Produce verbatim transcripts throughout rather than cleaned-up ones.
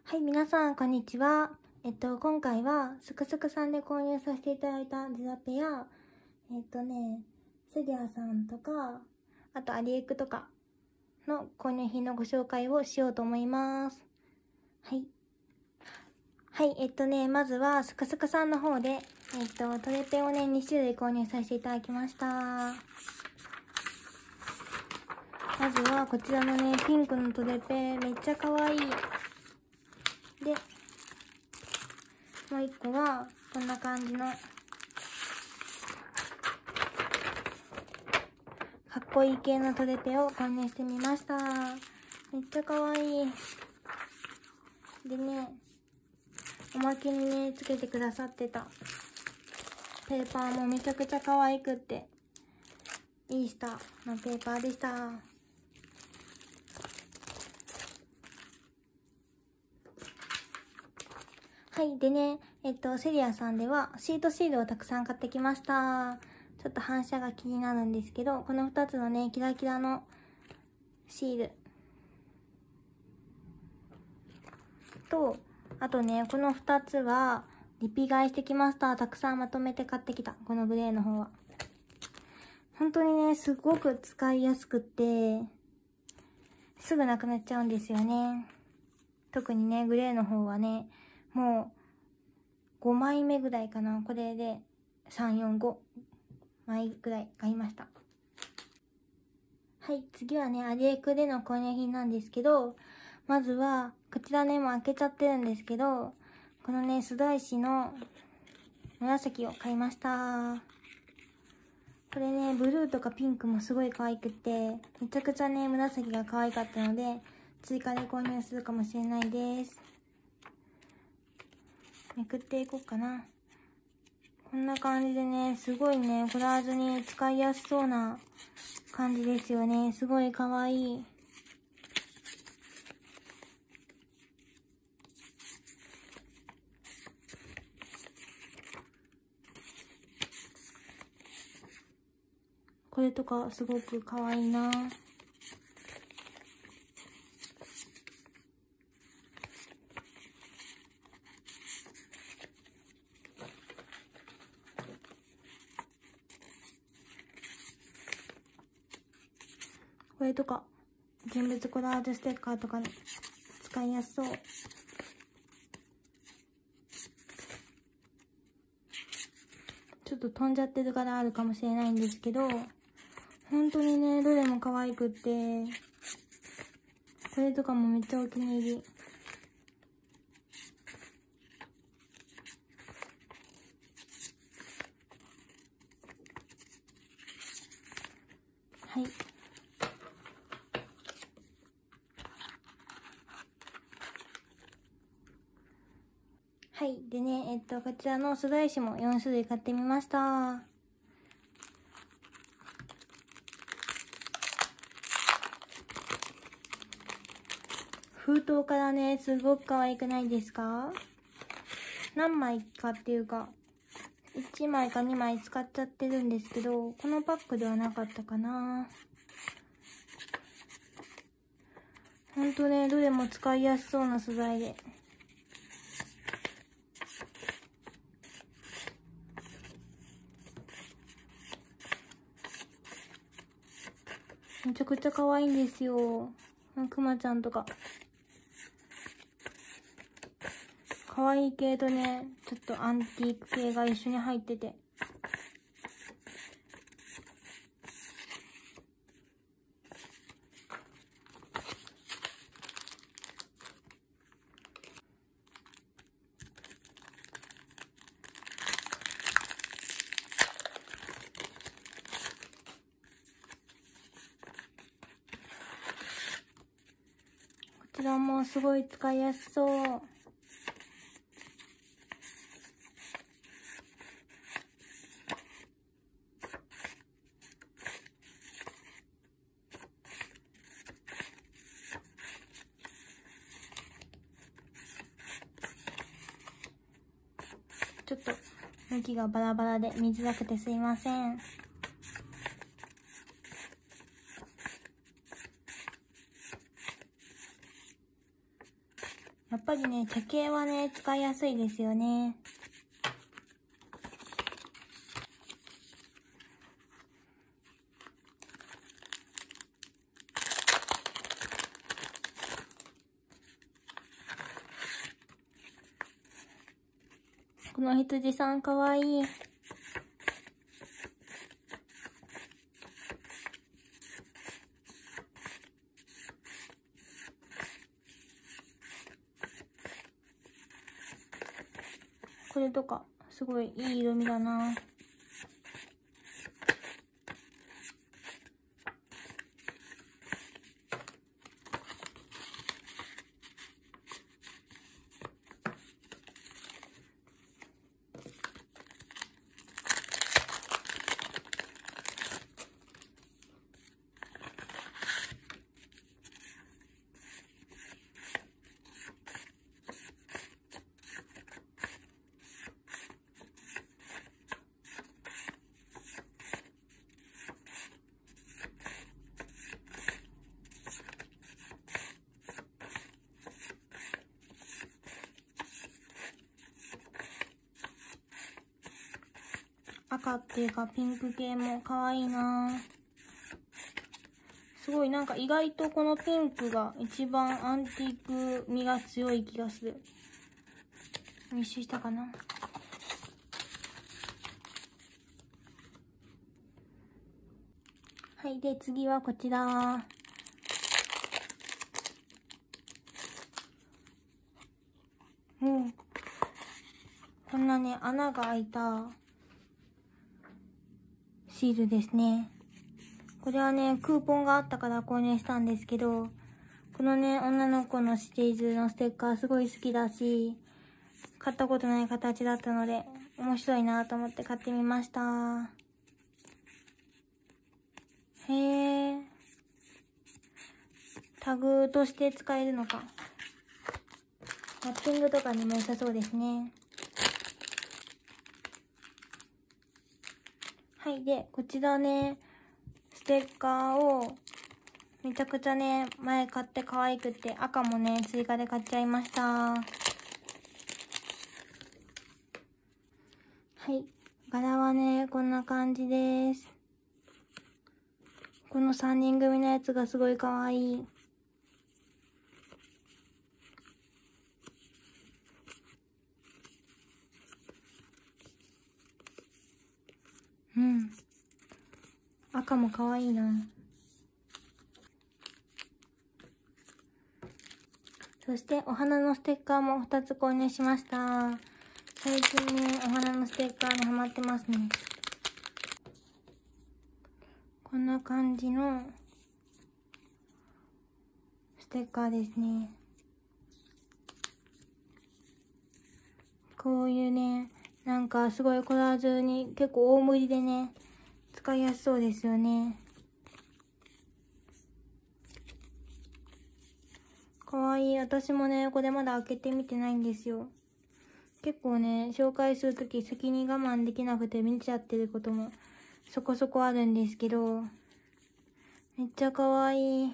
はい、皆さん、こんにちは。えっと、今回は、すくすくさんで購入させていただいたデザペや、えっとね、セディアさんとか、あとアリエクとかの購入品のご紹介をしようと思います。はい。はい、えっとね、まずは、すくすくさんの方で、えっと、トレペをね、に種類購入させていただきました。まずは、こちらのね、ピンクのトレペ、めっちゃ可愛い。で、もう一個は、こんな感じの、かっこいい系のトレペを購入してみました。めっちゃ可愛い。でね、おまけにね、つけてくださってたペーパーもめちゃくちゃ可愛くって、イースターのペーパーでした。はい。でね、えっと、セリアさんではシートシールをたくさん買ってきました。ちょっと反射が気になるんですけど、このふたつのね、キラキラのシールと、あとね、このふたつはリピ買いしてきました。たくさんまとめて買ってきた。このグレーの方は。本当にね、すごく使いやすくって、すぐなくなっちゃうんですよね。特にね、グレーの方はね、もうごまいめぐらいかな。これでさん、よん、ごまいぐらい買いました。はい、次はね、アリエクでの購入品なんですけど、まずは、こちらね、もう開けちゃってるんですけど、このね、須田石の紫を買いました。これね、ブルーとかピンクもすごい可愛くて、めちゃくちゃね、紫が可愛かったので、追加で購入するかもしれないです。めくっていこうかな。こんな感じでね、すごいね、コラージュに使いやすそうな感じですよね。すごい可愛い。これとかすごく可愛いな。これとか、現物コラージュステッカーとかに使いやすそう。ちょっと飛んじゃってるからあるかもしれないんですけど、本当にね、どれも可愛くって、これとかもめっちゃお気に入り。はい。はい。でね、えっと、こちらの素材紙もよん種類買ってみました。封筒からね、すごく可愛くないですか？何枚かっていうか、いちまいかにまい使っちゃってるんですけど、このパックではなかったかな。ほんとね、どれも使いやすそうな素材で。めちゃくちゃ可愛いんですよ。くまちゃんとか。可愛い系とね、ちょっとアンティーク系が一緒に入ってて。こちらもすごい使いやすそう。ちょっと向きがバラバラで見づらくてすいません。 やっぱりね、茶系はね、使いやすいですよね。この羊さんかわいい。これとか、すごいいい色味だな。赤っていうかピンク系も可愛いな。すごいなんか意外とこのピンクが一番アンティーク味が強い気がする。一周したかな。はい、で次はこちら。もうこんなね、穴が開いたシールですね。これはね、クーポンがあったから購入したんですけど、このね、女の子のシリーズのステッカーすごい好きだし、買ったことない形だったので、面白いなと思って買ってみました。へー。タグとして使えるのか。ラッピングとかにも良さそうですね。はい、で、こちらね、ステッカーをめちゃくちゃね、前買って可愛くて、赤もね、追加で買っちゃいました。はい、柄はね、こんな感じです。このさんにん組のやつがすごい可愛い。うん。赤も可愛いな。そしてお花のステッカーもふたつ購入しました。最近ね、お花のステッカーにハマってますね。こんな感じのステッカーですね。こういうね、なんかすごいコラージュに結構大盛りでね、使いやすそうですよね。かわいい。私もね、これまだ開けてみてないんですよ。結構ね、紹介するとき先に我慢できなくて見ちゃってることもそこそこあるんですけど、めっちゃかわいい。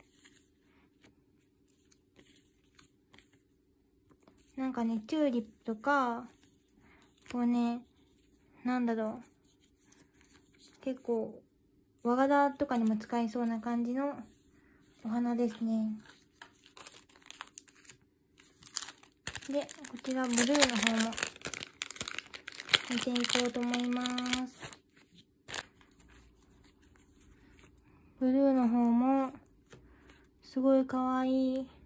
なんかね、チューリップとか、こうね、なんだろう。結構、和柄とかにも使えそうな感じのお花ですね。で、こちらブルーの方も見ていこうと思います。ブルーの方も、すごいかわいい。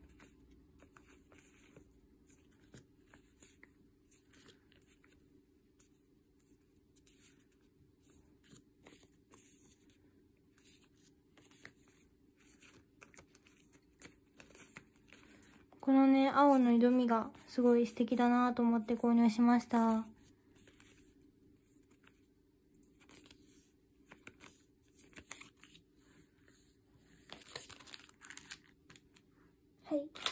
このね、青の色味がすごい素敵だなと思って購入しました。はい。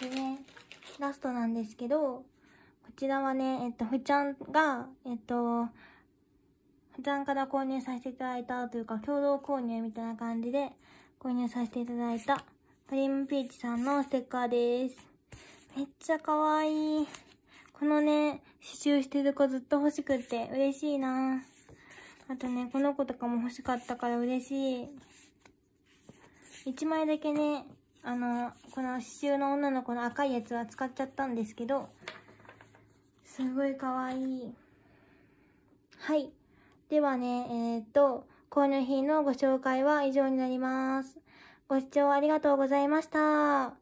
でね、ラストなんですけど、こちらはね、えっと、ふちゃんが、えっと、ふちゃんから購入させていただいたというか、共同購入みたいな感じで購入させていただいた、クリームピーチさんのステッカーです。 めっちゃかわいい。このね、刺繍してる子ずっと欲しくって嬉しいな。あとね、この子とかも欲しかったから嬉しい。いちまいだけね、あの、この刺繍の女の子の赤いやつは使っちゃったんですけど、すごいかわいい。はい。ではね、えー、っと、購入品のご紹介は以上になります。ご視聴ありがとうございました。